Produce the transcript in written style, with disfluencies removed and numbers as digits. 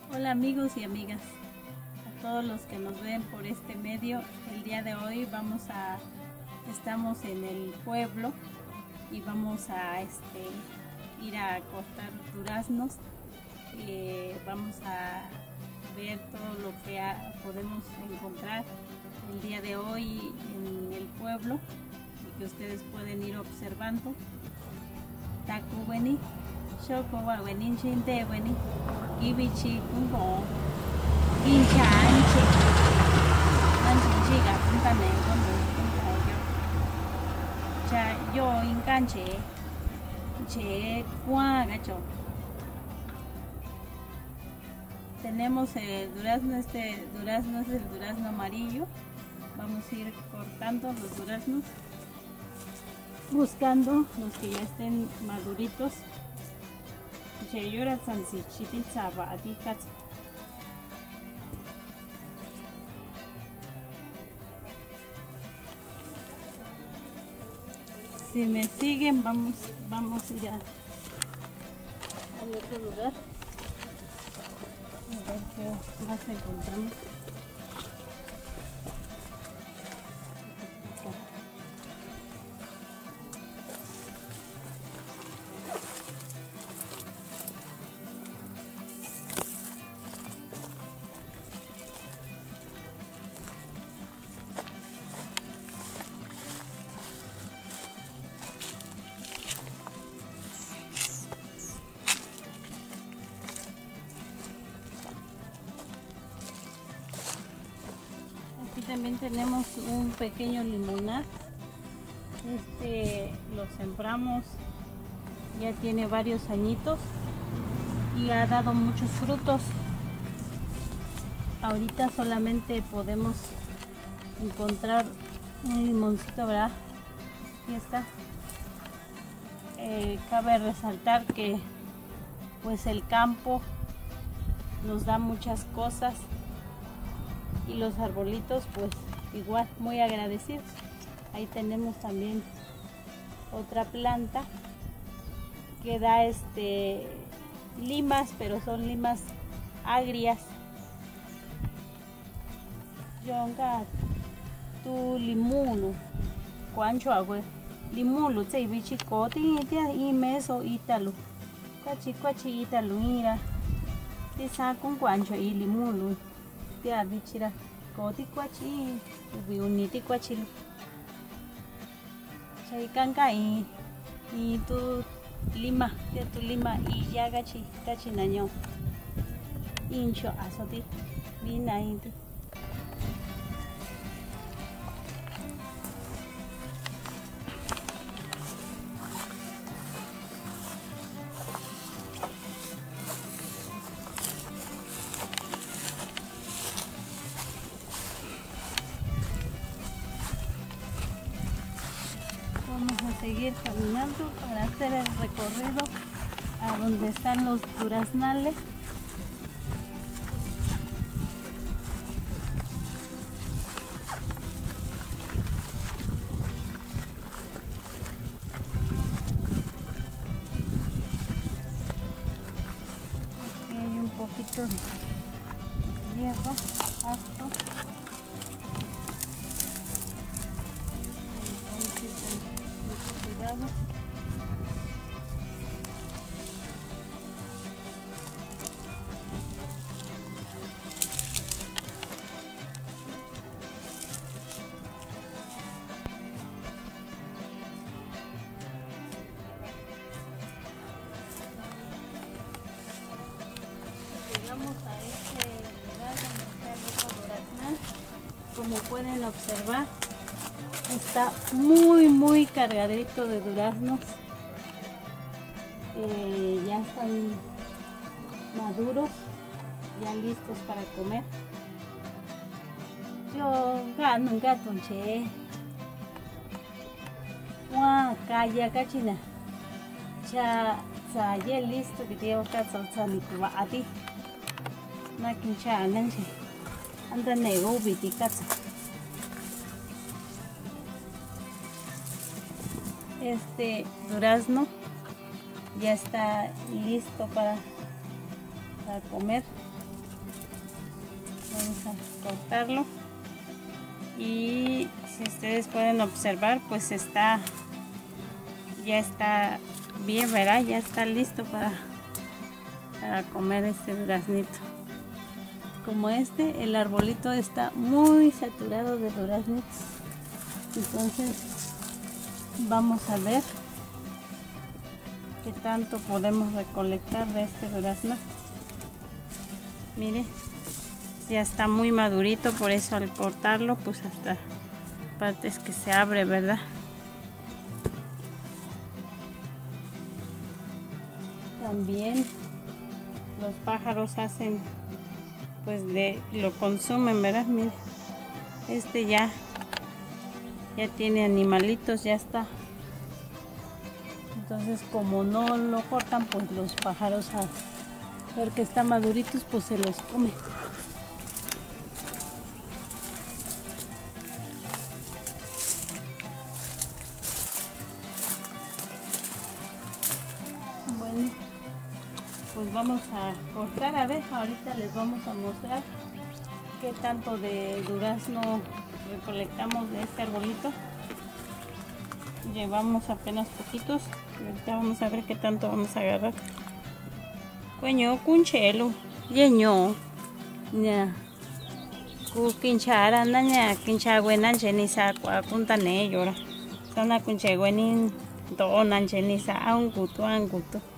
Hola amigos y amigas, a todos los que nos ven por este medio. El día de hoy estamos en el pueblo y vamos a ir a cortar duraznos. Vamos a ver todo lo que podemos encontrar el día de hoy en el pueblo y que ustedes pueden ir observando. Taku weni, shoko wa weni chinte weni, ibichi kungo, incha anche, anche chiga punta ne kungo kungo yo. Cha yo incanche, che kwa gacho. Tenemos el durazno, este durazno es el durazno amarillo. Vamos a ir cortando los duraznos, buscando los que ya estén maduritos. Si me siguen, vamos a ir al otro lugar a ver qué más encontramos. También tenemos un pequeño limonar. Lo sembramos, ya tiene varios añitos y ha dado muchos frutos. Ahorita solamente podemos encontrar un limoncito, ¿verdad? Aquí está. Cabe resaltar que pues el campo nos da muchas cosas y los arbolitos pues igual muy agradecidos. Ahí tenemos también otra planta que da limas, pero son limas agrias. Yonga tu limuno cuancho agua limuno te bichi coti y meso italo cuachi italo ira te saco un cuancho y limuno tia bichira koti kwachi uniti kwachi chay kanka y tu lima y ya gachi naño incho asoti vina inti. Vamos a seguir caminando para hacer el recorrido a donde están los duraznales. Aquí hay un poquito de hierro, pasto. Cuidado. Llegamos a este lugar donde está el otro duraznal. Como pueden observar, está muy cargadito de duraznos. Ya están maduros, ya listos para comer. Yo gano un gato che. Wow, calla cachina. Ya listo que te voy a salsa ni cuba a ti. Na quincha nanche. Anda nego biti casa. Este durazno ya está listo para comer. Vamos a cortarlo. Y si ustedes pueden observar, pues ya está bien, ¿verdad? Ya está listo para comer este duraznito. Como el arbolito está muy saturado de duraznitos. Entonces vamos a ver qué tanto podemos recolectar de este durazno. Mire, ya está muy madurito, por eso al cortarlo pues hasta partes que se abre, ¿verdad? También los pájaros hacen, pues lo consumen, ¿verdad? Mire, ya tiene animalitos, ya está. Entonces como no lo cortan, pues los pájaros a ver que están maduritos, pues se los comen. Bueno, pues vamos a cortar, a ver, ahorita les vamos a mostrar qué tanto de durazno recolectamos de este arbolito. Llevamos apenas poquitos, ahorita vamos a ver qué tanto vamos a agarrar. Cueño, cunchelo, yeño, ya, cu quinchara, naña, quincha buena, jenisa, cua cuntane, llora. Sana cunche buenin, do nan jenisa, anguto.